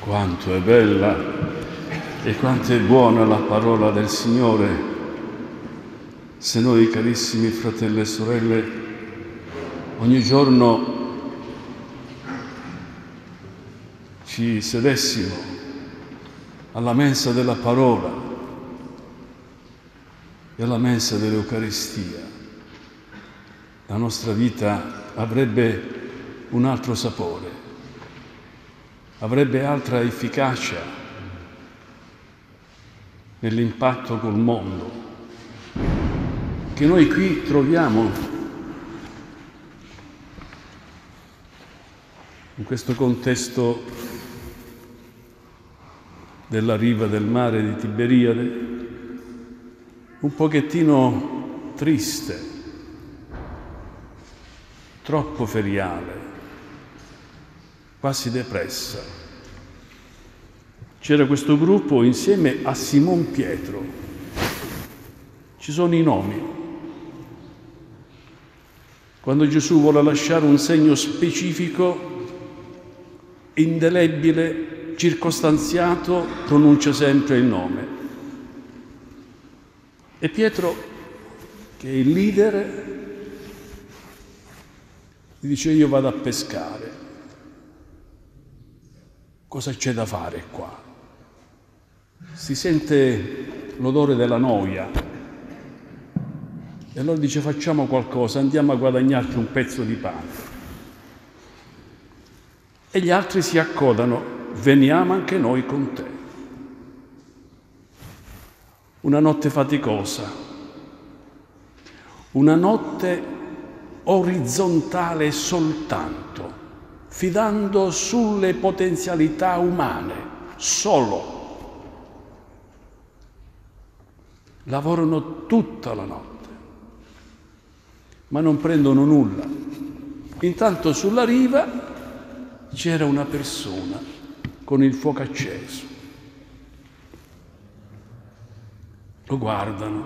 Quanto è bella e quanto è buona la parola del Signore. Se noi, carissimi fratelli e sorelle, ogni giorno ci sedessimo alla mensa della parola e alla mensa dell'Eucaristia, la nostra vita avrebbe un altro sapore, avrebbe altra efficacia nell'impatto col mondo che noi qui troviamo in questo contesto della riva del mare di Tiberiade, un pochettino triste, troppo feriale, quasi depressa. C'era questo gruppo insieme a Simon Pietro. Ci sono i nomi. Quando Gesù vuole lasciare un segno specifico, indelebile, circostanziato, pronuncia sempre il nome. E Pietro, che è il leader, gli dice: io vado a pescare. Cosa c'è da fare qua? Si sente l'odore della noia. E allora dice: facciamo qualcosa, andiamo a guadagnarci un pezzo di pane. E gli altri si accodano: veniamo anche noi con te. Una notte faticosa, una notte orizzontale soltanto, fidando sulle potenzialità umane, solo. Lavorano tutta la notte, ma non prendono nulla. Intanto sulla riva c'era una persona con il fuoco acceso. Lo guardano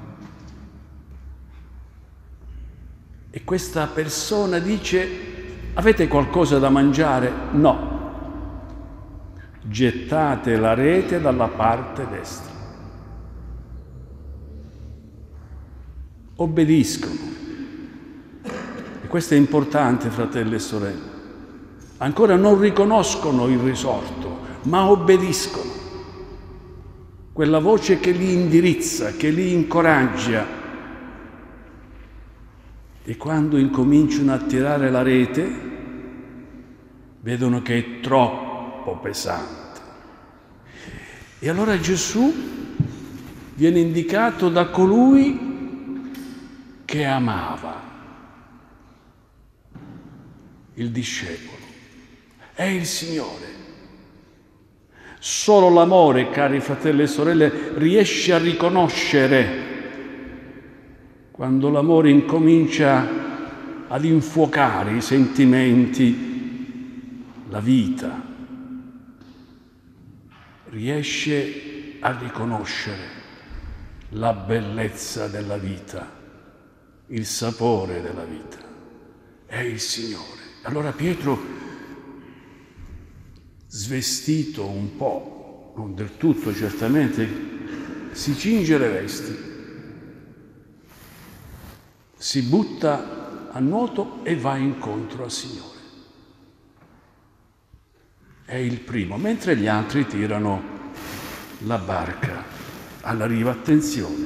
e questa persona dice: avete qualcosa da mangiare? No. Gettate la rete dalla parte destra. Obbediscono. E questo è importante, fratelli e sorelle. Ancora non riconoscono il risorto, ma obbediscono. Quella voce che li indirizza, che li incoraggia. E quando incominciano a tirare la rete, vedono che è troppo pesante. E allora Gesù viene indicato da colui che amava il discepolo. È il Signore. Solo l'amore, cari fratelli e sorelle, riesce a riconoscere. Quando l'amore incomincia ad infuocare i sentimenti, la vita, riesce a riconoscere la bellezza della vita, il sapore della vita. È il Signore. Allora Pietro, svestito un po', non del tutto certamente, si cinge le vesti, si butta a nuoto e va incontro al Signore. È il primo, mentre gli altri tirano la barca alla riva. Attenzione,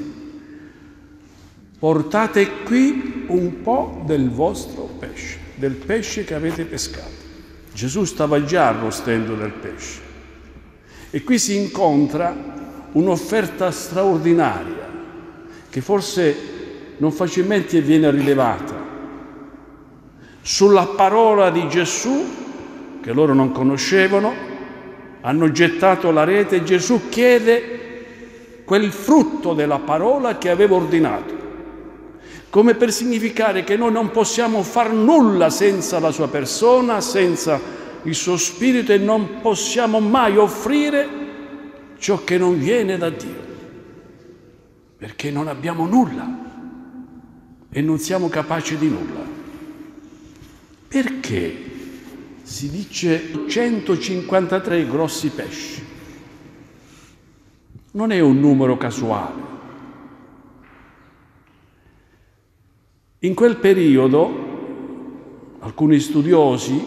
portate qui un po' del vostro pesce, del pesce che avete pescato. Gesù stava già arrostendo del pesce. E qui si incontra un'offerta straordinaria che forse non facilmente viene rilevata. Sulla parola di Gesù, che loro non conoscevano, hanno gettato la rete e Gesù chiede quel frutto della parola che aveva ordinato, come per significare che noi non possiamo far nulla senza la sua persona, senza il suo spirito, e non possiamo mai offrire ciò che non viene da Dio, perché non abbiamo nulla e non siamo capaci di nulla. Perché si dice 153 grossi pesci. Non è un numero casuale. In quel periodo alcuni studiosi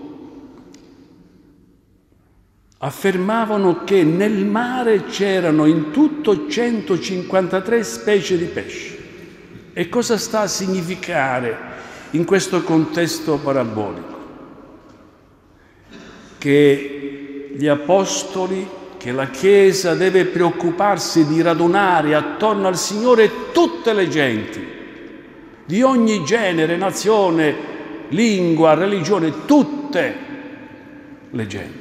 affermavano che nel mare c'erano in tutto 153 specie di pesci. E cosa sta a significare in questo contesto parabolico? Che gli apostoli, che la Chiesa deve preoccuparsi di radunare attorno al Signore tutte le genti, di ogni genere, nazione, lingua, religione, tutte le genti.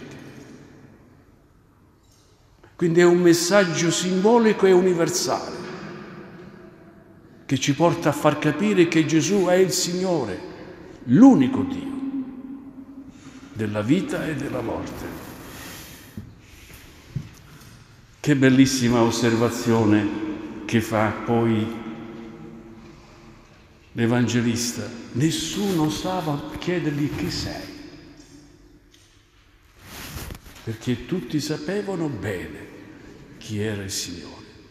Quindi è un messaggio simbolico e universale che ci porta a far capire che Gesù è il Signore, l'unico Dio della vita e della morte. Che bellissima osservazione che fa poi l'Evangelista. Nessuno osava chiedergli chi sei, perché tutti sapevano bene chi era il Signore.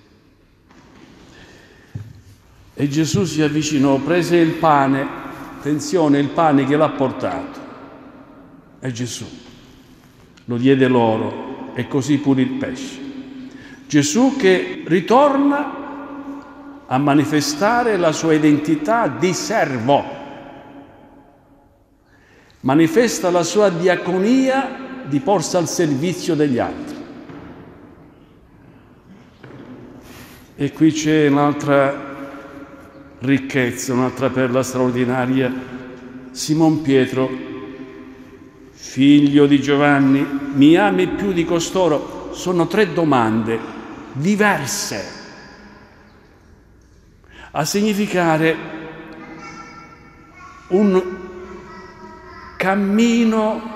E Gesù si avvicinò, prese il pane, attenzione, il pane che l'ha portato, è Gesù, lo diede loro e così pure il pesce. Gesù che ritorna a manifestare la sua identità di servo, manifesta la sua diaconia di porsi al servizio degli altri. E qui c'è un'altra ricchezza, un'altra perla straordinaria. Simon Pietro, figlio di Giovanni, mi ami più di costoro? Sono 3 domande diverse a significare un cammino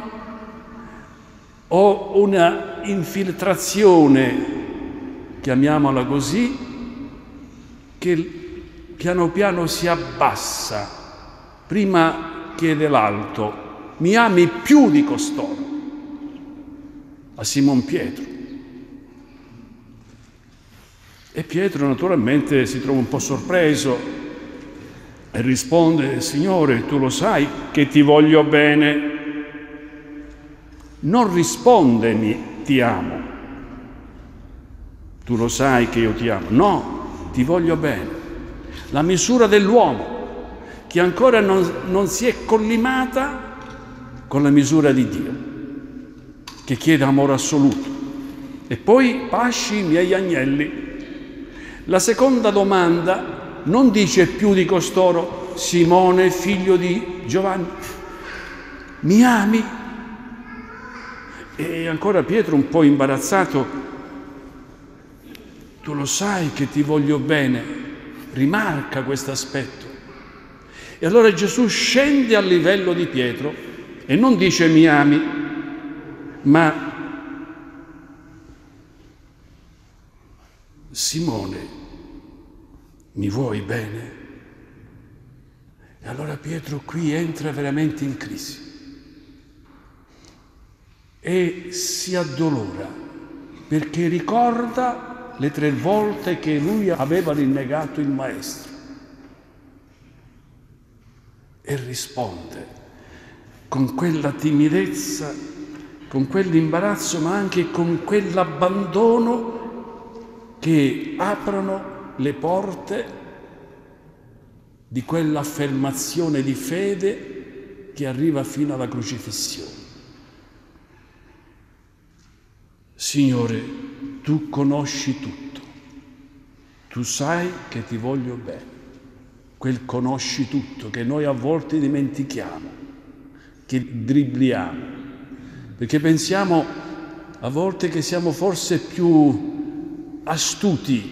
o una infiltrazione, chiamiamola così, che piano piano si abbassa. Prima chiede l'alto, mi ami più di costoro? A Simon Pietro. E Pietro naturalmente si trova un po' sorpreso e risponde, Signore, tu lo sai che ti voglio bene. Non rispondemi, ti amo. Tu lo sai che io ti amo. No, ti voglio bene. La misura dell'uomo che ancora non si è collimata con la misura di Dio, che chiede amore assoluto. E poi pasci i miei agnelli. La seconda domanda non dice più di costoro, Simone, figlio di Giovanni, mi ami? E ancora Pietro un po' imbarazzato, tu lo sai che ti voglio bene, rimarca questo aspetto. E allora Gesù scende a livello di Pietro e non dice mi ami, ma Simone, mi vuoi bene? E allora Pietro qui entra veramente in crisi e si addolora perché ricorda le 3 volte che lui aveva rinnegato il Maestro e risponde con quella timidezza, con quell'imbarazzo, ma anche con quell'abbandono che aprono le porte di quell'affermazione di fede che arriva fino alla crocifissione. Signore, tu conosci tutto, tu sai che ti voglio bene. Quel conosci tutto che noi a volte dimentichiamo, che dribbliamo, perché pensiamo a volte che siamo forse più astuti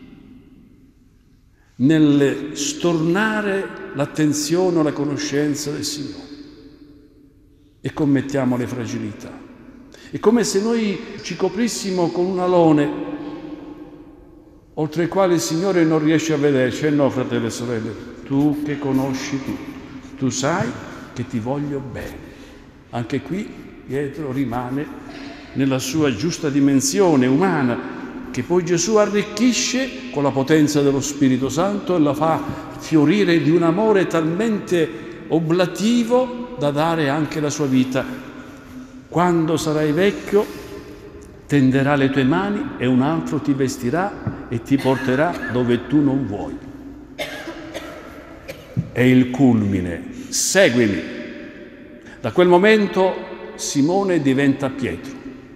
nel stornare l'attenzione o la conoscenza del Signore e commettiamo le fragilità. È come se noi ci coprissimo con un alone oltre il quale il Signore non riesce a vederci. E no, fratelli e sorelle, tu che conosci tutto, tu sai che ti voglio bene. Anche qui Pietro rimane nella sua giusta dimensione umana, che poi Gesù arricchisce con la potenza dello Spirito Santo e la fa fiorire di un amore talmente oblativo da dare anche la sua vita. Quando sarai vecchio, tenderà le tue mani e un altro ti vestirà e ti porterà dove tu non vuoi. È il culmine. Seguimi. Da quel momento Simone diventa Pietro,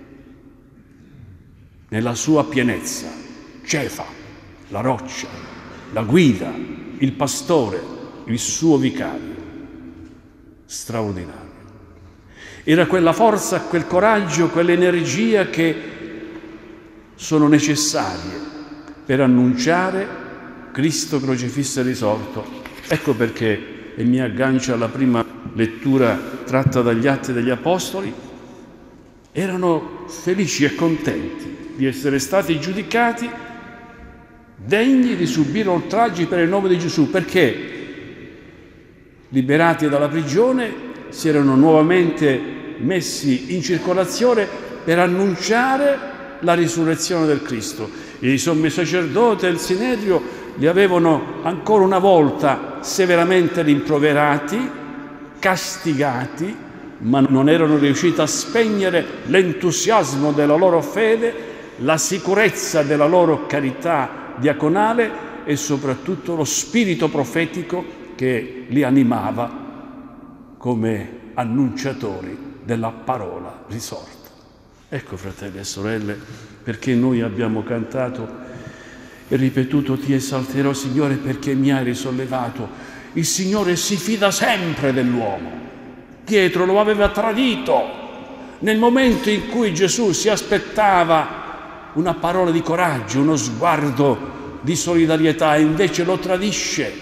nella sua pienezza, Cefa, la roccia, la guida, il pastore, il suo vicario. Straordinario. Era quella forza, quel coraggio, quell'energia che sono necessarie per annunciare Cristo crocifisso e risorto. Ecco perché, e mi aggancio alla prima lettura tratta dagli Atti degli Apostoli, erano felici e contenti di essere stati giudicati degni di subire oltraggi per il nome di Gesù, perché liberati dalla prigione si erano nuovamente messi in circolazione per annunciare la risurrezione del Cristo. Il sommo sacerdote e il Sinedrio li avevano ancora una volta severamente rimproverati, castigati, ma non erano riusciti a spegnere l'entusiasmo della loro fede, la sicurezza della loro carità diaconale e soprattutto lo spirito profetico che li animava come annunciatori della parola risorta. Ecco, fratelli e sorelle, perché noi abbiamo cantato e ripetuto: ti esalterò, Signore, perché mi hai risollevato. Il Signore si fida sempre dell'uomo. Pietro lo aveva tradito nel momento in cui Gesù si aspettava una parola di coraggio, uno sguardo di solidarietà, e invece lo tradisce.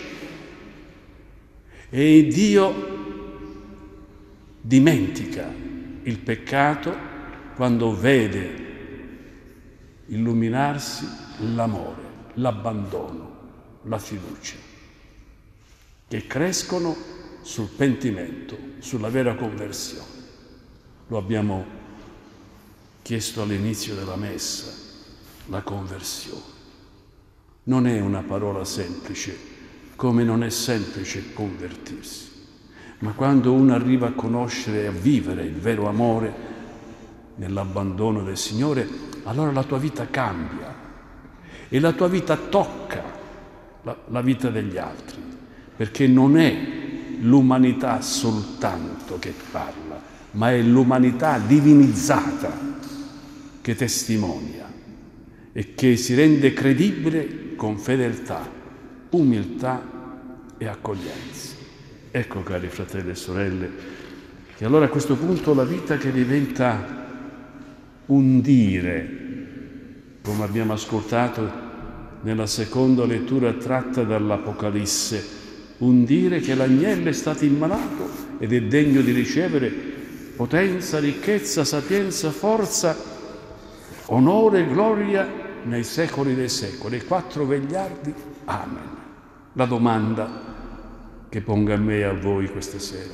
E Dio dimentica il peccato quando vede illuminarsi l'amore, l'abbandono, la fiducia, che crescono sul pentimento, sulla vera conversione. Lo abbiamo chiesto all'inizio della messa, la conversione. Non è una parola semplice, come non è semplice convertirsi. Ma quando uno arriva a conoscere e a vivere il vero amore nell'abbandono del Signore, allora la tua vita cambia e la tua vita tocca la vita degli altri, perché non è l'umanità soltanto che parla, ma è l'umanità divinizzata che testimonia e che si rende credibile con fedeltà, umiltà e accoglienza. Ecco, cari fratelli e sorelle, che allora a questo punto la vita che diventa un dire, come abbiamo ascoltato nella seconda lettura tratta dall'Apocalisse, un dire che l'agnello è stato immolato ed è degno di ricevere potenza, ricchezza, sapienza, forza, onore e gloria nei secoli dei secoli. E 4 vegliardi, amen. La domanda che pongo a me e a voi questa sera: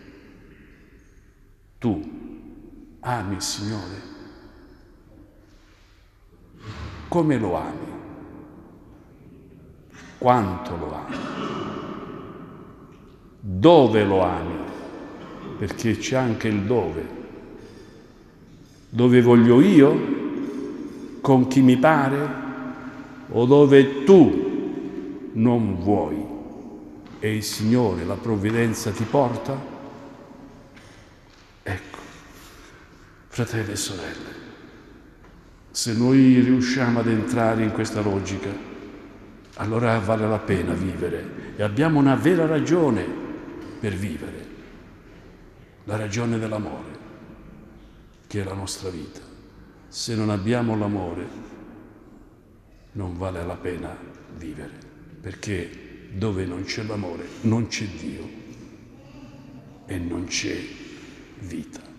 tu ami il Signore? Come lo ami? Quanto lo ami? Dove lo ami? Perché c'è anche il dove. Dove voglio io? Con chi mi pare? O dove tu non vuoi e il Signore, la provvidenza ti porta? Ecco, fratelli e sorelle, se noi riusciamo ad entrare in questa logica, allora vale la pena vivere e abbiamo una vera ragione per vivere, la ragione dell'amore, che è la nostra vita. Se non abbiamo l'amore, non vale la pena vivere, perché dove non c'è l'amore non c'è Dio e non c'è vita.